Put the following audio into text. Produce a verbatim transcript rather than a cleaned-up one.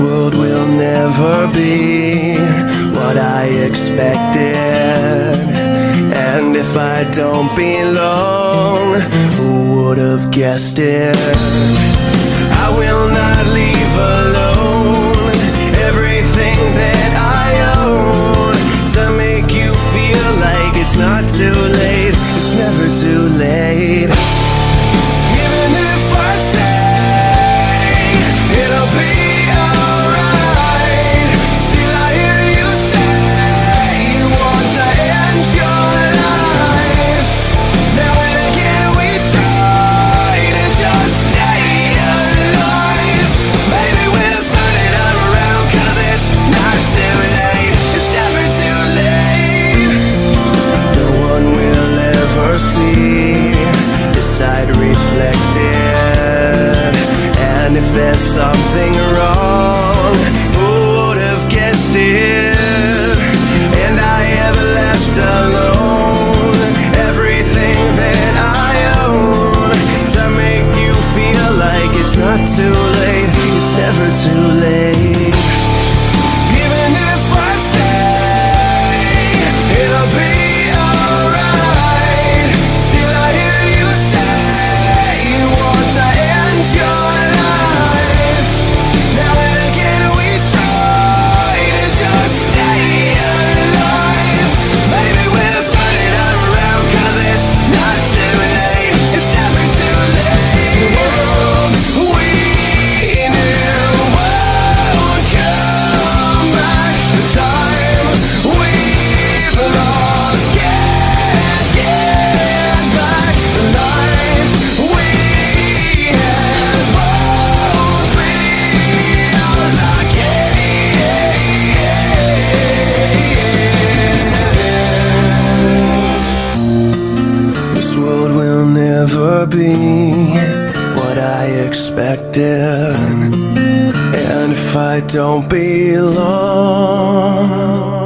world will never be what I expected, and if I don't belong, who would have guessed it? I will not leave alone everything that I own to make you feel like it's not too late. It's never too late. Even if I say it'll be alright, still I hear you say you want to end your life. Now and again we try to just stay alive. Maybe we'll turn it around, cause it's not too late. It's never too late. No one will ever see this side reflected, and if there's something wrong, who would have guessed it? And I have left alone everything that I own to make you feel like it's not too late. It's never too late. Even if I say it'll be alright, still I hear you say you want to end your life. Now and again we try to just stay alive. Maybe we'll turn it around, cause it's not too late. It's never too late. The world we knew won't come back. The time we've lost can't get back. The life we had won't be ours again. This world will never be what I expected, and if I don't belong,